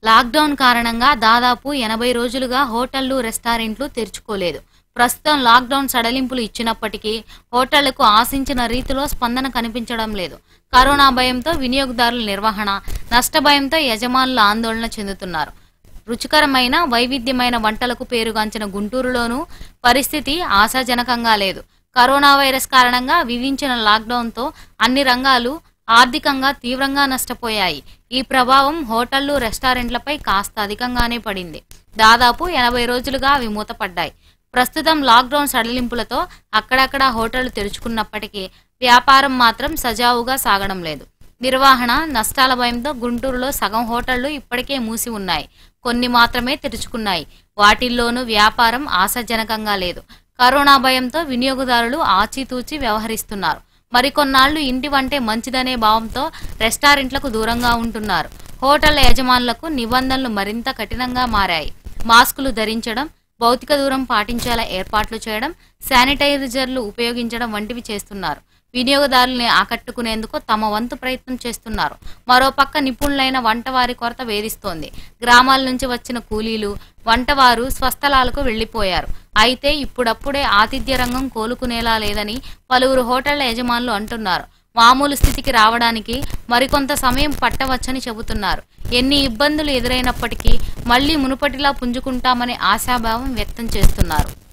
Lockdown కారణంగా దాదాపు 80 రోజులుగా హోటళ్లు, రెస్టారెంట్లు తెరుచుకోలేదు. ప్రస్తుతం లాక్డౌన్ సడలింపులు ఇచ్చినప్పటికీ హోటళ్లకు ఆశించిన రీతిలో స్పందన కనిపించడం లేదు. కరోనా భయంతో వినియోగదారుల నిర్వహణ, నష్ట భయంతో యజమానులు ఆందోళన చెందుతున్నారు. రుచికరమైన, వైవిధ్యమైన వంటలకు పేరుగాంచిన గుంటూరులోనూ పరిస్థితి ఆశాజనకంగా లేదు. కరోనా వైరస్ కారణంగా విధించిన లాక్డౌన్తో అన్ని రంగాలు ఆర్థికంగా తీవ్రంగా నష్టపోయాయి. ఈ ప్రభావం హోటళ్లు, రెస్టారెంట్లపై కాస్త అధికంగానే పడింది. దాదాపు 80 రోజులుగా అవి మూతపడ్డాయి. ప్రస్తుతం లాక్డౌన్ సడలింపులతో అక్కడక్కడ హోటళ్లు తెరుచుకున్నప్పటికీ వ్యాపారం మాత్రం సజావుగా సాగడం లేదు. నిర్వహణ, నష్టాల భయంతో గుంటూరులో సగం హోటళ్లు ఇప్పటికే మూసి ఉన్నాయి. కొన్ని మాత్రమే తెరుచుకున్నాయి. వాటిల్లోనూ వ్యాపారం ఆశాజనకంగా లేదు. కరోనా భయంతో వినియోగదారులు ఆచితూచి వ్యవహరిస్తున్నారు. మరికొన్నాళ్లు ఇంటి వంటే మంచిదనే భావంతో రెస్టారెంట్లకు దూరంగా ఉంటున్నారు. హోటళ్ల యజమానులకు నిబంధనలు మరింత కఠినంగా మారాయి. మాస్కులు ధరించడం, భౌతిక దూరం పాటించేలా ఏర్పాట్లు చేయడం, శానిటైజర్లు ఉపయోగించడం వంటివి చేస్తున్నారు. వినియోగదారుల్ని ఆకట్టుకునేందుకు తమ వంతు ప్రయత్నం చేస్తున్నారు. మరోపక్క నిపుణులైన వంటవారి కొరత వేధిస్తోంది. గ్రామాల నుంచి వచ్చిన కూలీలు, వంటవారు స్వస్థలాలకు వెళ్లిపోయారు. అయితే ఇప్పుడప్పుడే ఆతిథ్య రంగం కోలుకునేలా లేదని పలువురు హోటళ్ల యజమానులు అంటున్నారు. మామూలు స్థితికి రావడానికి మరికొంత సమయం పట్టవచ్చని చెబుతున్నారు. ఎన్ని ఇబ్బందులు ఎదురైనప్పటికీ మళ్లీ మునుపటిలా పుంజుకుంటామనే ఆశాభావం వ్యక్తం చేస్తున్నారు.